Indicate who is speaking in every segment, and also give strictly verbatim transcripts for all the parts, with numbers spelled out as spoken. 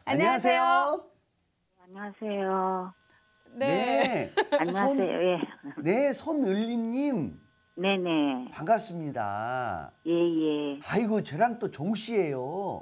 Speaker 1: 안녕하세요.
Speaker 2: 안녕하세요.
Speaker 1: 네.
Speaker 2: 안녕하세요.
Speaker 1: 손,
Speaker 2: 예.
Speaker 1: 네, 손을림님.
Speaker 2: 네네.
Speaker 1: 반갑습니다.
Speaker 2: 예예.
Speaker 1: 아이고, 저랑 또 종씨예요.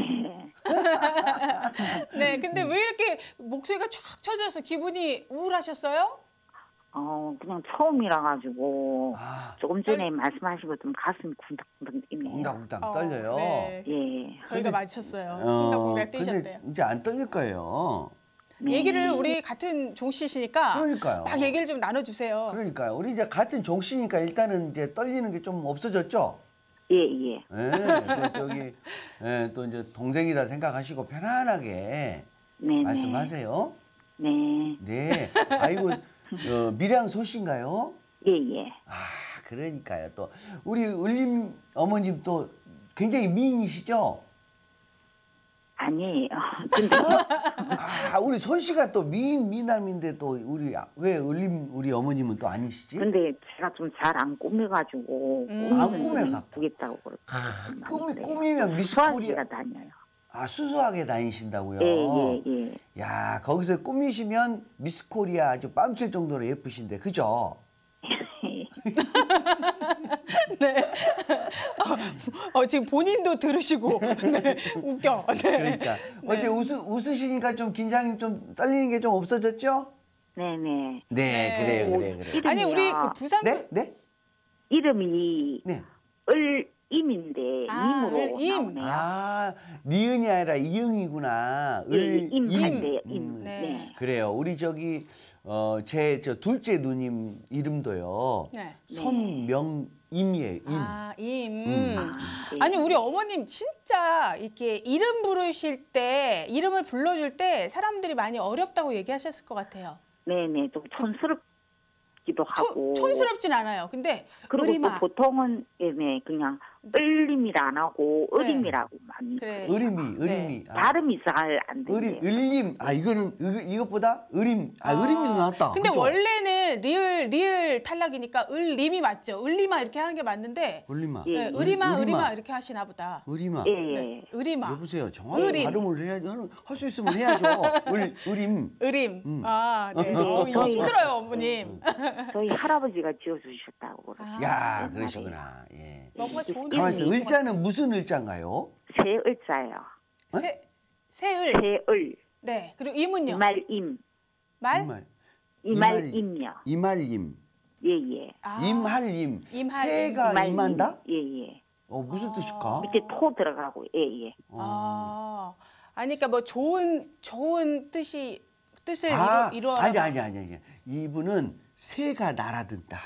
Speaker 3: 네, 근데 왜 이렇게 목소리가 쫙 쳐져서 기분이 우울하셨어요?
Speaker 2: 어 그냥 처음이라 가지고
Speaker 1: 아,
Speaker 2: 조금 전에 말씀하시고 좀 가슴이 쿵닥쿵닥 뛰네요.
Speaker 1: 콩닥콩닥
Speaker 3: 어,
Speaker 1: 떨려요.
Speaker 3: 네.
Speaker 2: 예.
Speaker 3: 저희가
Speaker 1: 근데-
Speaker 3: 맞췄어요.
Speaker 1: 어,
Speaker 3: 콩닥콩닥
Speaker 1: 근데
Speaker 3: 뛰셨대요.
Speaker 1: 이제 안 떨릴 거예요.
Speaker 2: 네.
Speaker 3: 얘기를 우리 같은 종씨시니까
Speaker 1: 그러니까요.
Speaker 3: 막 얘기를 좀 나눠주세요.
Speaker 1: 그러니까요. 우리 이제 같은 종씨니까 일단은 이제 떨리는 게 좀 없어졌죠?
Speaker 2: 예예.
Speaker 1: 예. 그 저기 예, 또 이제 동생이다 생각하시고 편안하게
Speaker 2: 네네.
Speaker 1: 말씀하세요.
Speaker 2: 네.
Speaker 1: 네. 아이고, 어, 밀양 소씨인가요?
Speaker 2: 예예.
Speaker 1: 아, 그러니까요. 또 우리 울림 어머님 또 굉장히 미인이시죠?
Speaker 2: 아니에요. 근데
Speaker 1: 아, 우리 손 씨가 또 미인 미남인데 또 우리 왜 울림 우리 어머님은 또 아니시지?
Speaker 2: 근데 제가 좀 잘 안 꾸며가지고
Speaker 3: 음.
Speaker 1: 안 꾸며갖고.
Speaker 2: 꾸겠다고 그러고.
Speaker 1: 꾸미, 꾸미면 미스 코리아.
Speaker 2: 수학이가 다녀요.
Speaker 1: 아, 수수하게 다니신다고요?
Speaker 2: 예예 예.
Speaker 1: 야, 거기서 꾸미시면 미스 코리아 아주 뺨칠 정도로 예쁘신데, 그죠?
Speaker 3: 네. 어, 지금 본인도 들으시고 네, 웃겨. 네.
Speaker 1: 그러니까 어제 웃으, 웃으시니까 좀 긴장이 좀 떨리는 게 좀 없어졌죠?
Speaker 2: 네네.
Speaker 1: 네,
Speaker 3: 네.
Speaker 1: 그래요, 그래요, 그래요.
Speaker 3: 아니 우리 그 부산
Speaker 1: 네, 네,
Speaker 2: 이름이
Speaker 1: 네.
Speaker 2: 을임인데
Speaker 3: 아,
Speaker 2: 임으로
Speaker 3: 을임.
Speaker 2: 나오네요.
Speaker 1: 아, 니은이 아니라 이응이구나.
Speaker 2: 예,
Speaker 1: 을,
Speaker 2: 임
Speaker 1: 임.
Speaker 2: 할때요. 임.
Speaker 1: 음.
Speaker 3: 네.
Speaker 2: 네.
Speaker 1: 그래요. 우리 저기 어, 제 저 둘째 누님 이름도요.
Speaker 3: 네.
Speaker 1: 손명임이에요. 임.
Speaker 3: 아, 임.
Speaker 1: 음.
Speaker 2: 아, 예.
Speaker 3: 아니 우리 어머님 진짜 이렇게 이름 부르실 때 이름을 불러줄 때 사람들이 많이 어렵다고 얘기하셨을 것 같아요.
Speaker 2: 네네 좀 촌스럽기도 하고.
Speaker 3: 촌, 촌스럽진 않아요. 근데
Speaker 2: 그리고
Speaker 3: 의리마.
Speaker 2: 또 보통은 예, 네 그냥 을림이라 안 하고 을임이라고 많이.
Speaker 3: 그래.
Speaker 1: 의림이, 의림이. 아,
Speaker 2: 발음이 잘 안
Speaker 1: 의림,
Speaker 2: 되네요.
Speaker 1: 을림. 아, 이거는 이, 이것보다 의림. 아, 의림이 더 낫다.
Speaker 3: 근데
Speaker 1: 그죠?
Speaker 3: 원래는 리을 리을 탈락이니까 을림이 맞죠. 을리마 이렇게 하는 게 맞는데
Speaker 1: 을리마.
Speaker 2: 예.
Speaker 3: 네,
Speaker 1: 을-
Speaker 3: 의리마
Speaker 1: 의리마.
Speaker 3: 의리마 이렇게 하시나 보다.
Speaker 1: 의리마.
Speaker 2: 예.
Speaker 3: 네, 의리마.
Speaker 1: 여보세요. 정확히
Speaker 3: 의림.
Speaker 1: 발음을 해야죠. 할 수 있으면 해야죠. 을, 의림.
Speaker 3: 의림.
Speaker 1: 음.
Speaker 3: 아, 네. 어, 이거
Speaker 2: 저희-
Speaker 3: 힘들어요, 어머님.
Speaker 2: 저희 할아버지가 지어주셨다고 그러죠.
Speaker 3: 아,
Speaker 1: 야, 그러시구나. 예.
Speaker 3: 너무 좋은
Speaker 1: 가만 있어.
Speaker 3: 이름이
Speaker 1: 을자는 무슨 을자인가요?
Speaker 2: 새 을자예요.
Speaker 3: 새 새을.
Speaker 2: 새을.
Speaker 3: 네. 그리고 임은요?
Speaker 2: 이말임.
Speaker 3: 말?
Speaker 1: 이말.
Speaker 2: 이말임요.
Speaker 1: 이말임.
Speaker 2: 예예.
Speaker 3: 아,
Speaker 1: 임할임.
Speaker 3: 임할임.
Speaker 1: 새가
Speaker 2: 이말임.
Speaker 1: 임한다?
Speaker 2: 예예.
Speaker 1: 어, 무슨
Speaker 3: 아.
Speaker 1: 뜻일까?
Speaker 2: 밑에 토 들어가고 예예.
Speaker 3: 아. 아니 그러니까 뭐 좋은 좋은 뜻이 뜻을
Speaker 1: 아,
Speaker 3: 이루, 이루어라.
Speaker 1: 아니, 아니, 아니, 아니. 이분은 새가 날아든다.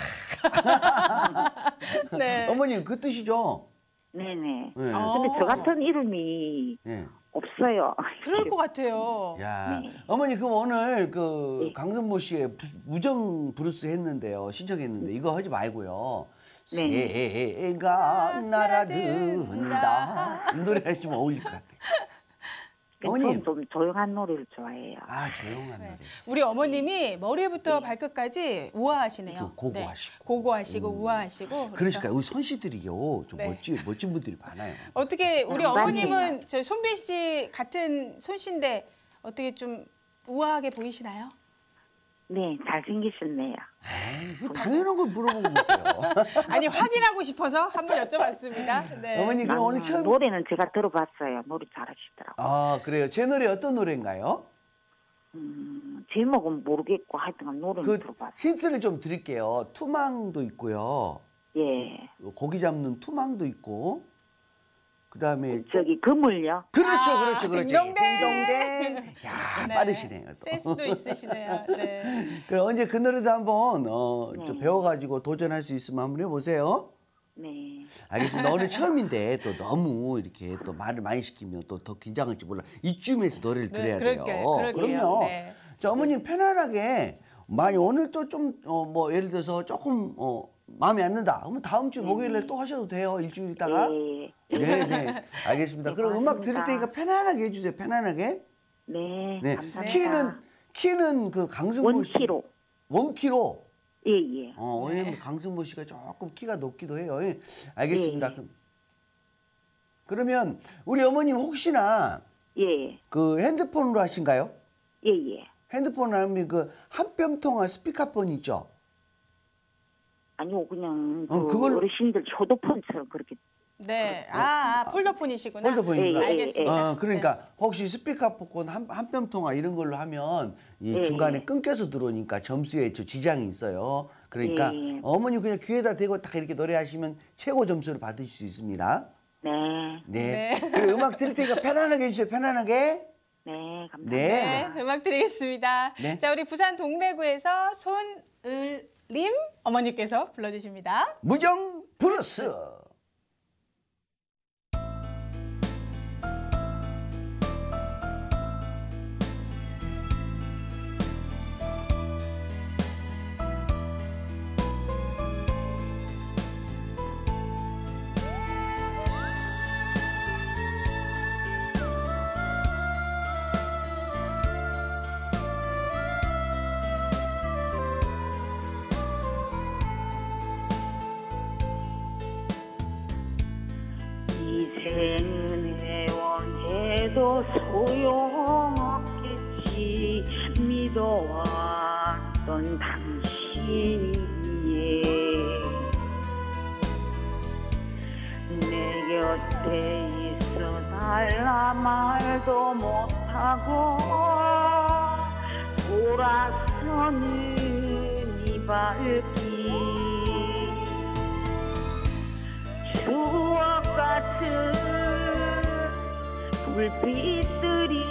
Speaker 3: 네.
Speaker 1: 어머님, 그 뜻이죠?
Speaker 2: 네네.
Speaker 1: 네.
Speaker 3: 어.
Speaker 2: 근데 저 같은 이름이
Speaker 1: 네.
Speaker 2: 없어요.
Speaker 3: 그럴 것 같아요.
Speaker 1: 야,
Speaker 2: 네.
Speaker 1: 어머니, 그럼 오늘 그
Speaker 2: 네.
Speaker 1: 강성모 씨의 부- 우정 브루스 했는데요. 신청했는데, 이거 하지 말고요.
Speaker 2: 네.
Speaker 1: 새가 날아든다. 이 노래 하시면 어울릴 것 같아요. 어머님.
Speaker 2: 저는 좀 조용한 노래를 좋아해요.
Speaker 1: 아, 조용한
Speaker 3: 네.
Speaker 1: 노래.
Speaker 3: 우리 어머님이 머리부터
Speaker 2: 네.
Speaker 3: 발끝까지 우아하시네요.
Speaker 1: 좀 고고하시고.
Speaker 3: 네. 고고하시고
Speaker 1: 음.
Speaker 3: 우아하시고. 그래서
Speaker 1: 그러니까 우리 손씨들이요. 좀
Speaker 3: 네.
Speaker 1: 멋진, 멋진 분들이 많아요.
Speaker 3: 어떻게 우리
Speaker 2: 감사해요.
Speaker 3: 어머님은 저 손빈 씨 같은 손씨인데 어떻게 좀 우아하게 보이시나요?
Speaker 2: 네, 잘생기셨네요.
Speaker 1: 에이, 그 당연한 걸 물어보고 계세요.
Speaker 3: 아니 확인하고 싶어서 한번 여쭤봤습니다. 네.
Speaker 1: 어머니, 그럼 오늘 처음.
Speaker 2: 노래는 제가 들어봤어요. 노래 잘하시더라고요.
Speaker 1: 아, 그래요. 제 노래 어떤 노래인가요?
Speaker 2: 음, 제목은 모르겠고 하여튼 노래는
Speaker 1: 그
Speaker 2: 들어봤어요.
Speaker 1: 힌트를 좀 드릴게요. 투망도 있고요.
Speaker 2: 예.
Speaker 1: 고기 잡는 투망도 있고. 그다음에
Speaker 2: 저기 그물요.
Speaker 1: 그렇죠,
Speaker 3: 아,
Speaker 1: 그렇죠, 그렇죠.
Speaker 3: 딩동댕.
Speaker 1: 딩동댕. 야,
Speaker 3: 네.
Speaker 1: 빠르시네요. 또.
Speaker 3: 센스도 있으시네요. 네.
Speaker 1: 그럼 언제 그 노래도 한번 어, 좀
Speaker 2: 네.
Speaker 1: 배워가지고 도전할 수 있으면 한번 해보세요.
Speaker 2: 네.
Speaker 1: 알겠습니다. 오늘 처음인데 또 너무 이렇게 또 말을 많이 시키면 또 더 긴장할지 몰라. 이쯤에서 노래를
Speaker 3: 네,
Speaker 1: 들어야
Speaker 3: 그럴게요.
Speaker 1: 돼요.
Speaker 3: 그럴게요.
Speaker 1: 그럼요.
Speaker 3: 네.
Speaker 1: 자, 어머님 편안하게 많이 오늘 또 좀 어, 뭐 예를 들어서 조금 어, 마음에 안 든다. 그러면 다음 주 목요일에 또 하셔도 돼요. 일주일 있다가.
Speaker 2: 네.
Speaker 1: 네, 네. 알겠습니다.
Speaker 2: 네,
Speaker 1: 그럼 음악 들을
Speaker 2: 고맙습니다.
Speaker 1: 테니까 편안하게 해주세요. 편안하게.
Speaker 2: 네.
Speaker 1: 네.
Speaker 2: 감사합니다.
Speaker 1: 키는 키는 그 강승모 씨.
Speaker 2: 원키로.
Speaker 1: 원키로.
Speaker 2: 예, 예.
Speaker 1: 어, 왜냐면 강승모 씨가 조금 키가 높기도 해요. 예. 알겠습니다.
Speaker 2: 네.
Speaker 1: 그럼 그러면 우리 어머님 혹시나
Speaker 2: 예.
Speaker 1: 그 핸드폰으로 하신가요?
Speaker 2: 예, 예.
Speaker 1: 핸드폰 하면 그 한뼘 통화 스피커폰 있죠?
Speaker 2: 아니요, 그냥 그
Speaker 1: 어, 그걸-
Speaker 2: 어르신들 효도폰처럼 그렇게.
Speaker 3: 네. 아, 아 폴더폰이시구나.
Speaker 1: 폴더폰이구나.
Speaker 2: 예, 예,
Speaker 3: 알겠습니다.
Speaker 1: 어, 그러니까 혹시 스피커폰 한, 한뼘 통화 이런 걸로 하면 이
Speaker 2: 예,
Speaker 1: 중간에
Speaker 2: 예.
Speaker 1: 끊겨서 들어오니까 점수에 저 지장이 있어요. 그러니까
Speaker 2: 예, 예.
Speaker 1: 어머니 그냥 귀에다 대고 딱 이렇게 노래하시면 최고 점수를 받으실 수 있습니다.
Speaker 2: 네.
Speaker 1: 네.
Speaker 3: 네.
Speaker 1: 그리고 음악 들을 테니까 편안하게 해주세요. 편안하게.
Speaker 2: 네, 감사합니다.
Speaker 1: 네.
Speaker 3: 네, 음악 드리겠습니다.
Speaker 1: 네.
Speaker 3: 자, 우리 부산 동래구에서 손을림 어머니께서 불러주십니다.
Speaker 1: 무정 브루스.
Speaker 2: 인생은 해원해도 소용없겠지. 믿어왔던 당신이에 내 곁에 있어 달라 말도 못하고 돌아서는 이 발길 추억 같은 불빛들이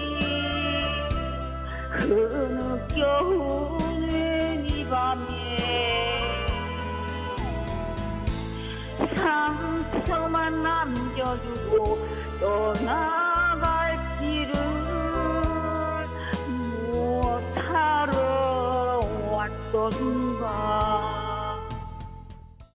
Speaker 2: 흐느껴오는 이 밤에 상처만 남겨두고 떠나갈 길을 무엇하러 왔던가.